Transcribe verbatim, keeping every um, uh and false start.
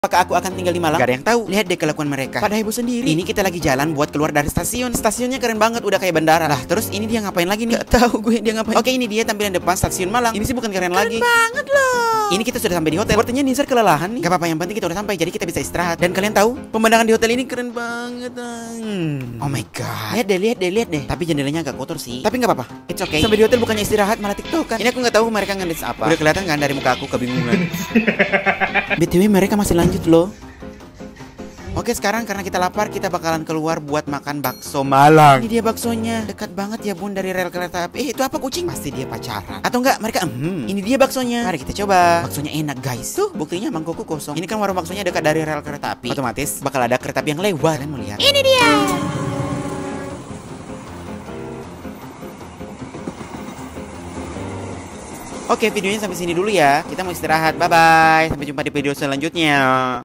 Apakah aku akan tinggal di Malang? Gak ada yang tahu. Lihat deh kelakuan mereka. Pada heboh sendiri. Ini kita lagi jalan buat keluar dari stasiun. Stasiunnya keren banget, udah kayak bandara. Lah, terus ini dia ngapain lagi nih? Gak tahu gue dia ngapain. Oke, ini dia tampilan depan stasiun Malang. Ini sih bukan keren, keren lagi. Keren banget loh. Ini kita sudah sampai di hotel. Sepertinya Nizar kelelahan nih. Gak apa-apa, yang penting kita udah sampai, jadi kita bisa istirahat. Dan kalian tahu, pemandangan di hotel ini keren banget. Hmm. Oh my god. Lihat deh, lihat deh, lihat deh. Tapi jendelanya agak kotor sih. Tapi nggak apa-apa. It's okay. Sampai di hotel bukannya istirahat, malah tiktokan. Ini aku nggak tahu mereka ngedits apa. Udah kelihatan kan dari muka aku kebingungan. B T W mereka masih lanjut loh. Oke, sekarang karena kita lapar, kita bakalan keluar buat makan bakso Malang. Ini dia baksonya. Dekat banget ya bun dari rel kereta api. Eh, itu apa kucing? Pasti dia pacaran. Atau enggak, mereka hmm, ini dia baksonya. Mari kita coba. Baksonya enak guys. Tuh, buktinya mangkokku kosong. Ini kan warung baksonya dekat dari rel kereta api. Otomatis bakal ada kereta api yang lewat. Kalian mau lihat? Ini dia. Oke, videonya sampai sini dulu ya. Kita mau istirahat. Bye bye. Sampai jumpa di video selanjutnya.